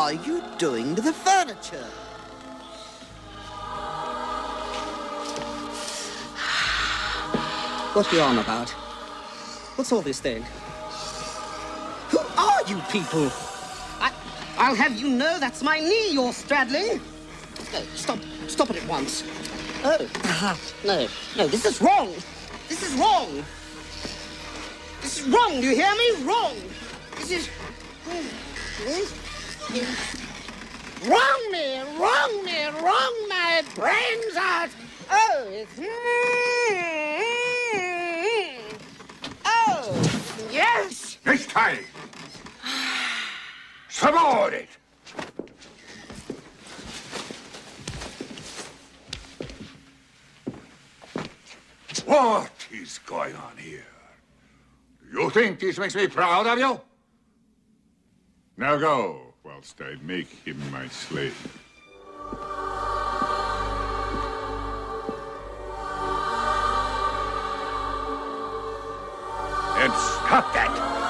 are you doing to the furniture? What are you on about? What's all this thing? Who are you people? I'll have you know that's my knee you're straddling. No, stop it at once. Oh, no, this is wrong. This is wrong. This is wrong, do you hear me? Wrong. This is... Wrong my brains out. Oh, it's... Oh, yes. Nicht teil! Swobodit! What is going on here? You think this makes me proud of you? Now go, whilst I make him my slave. And stop that!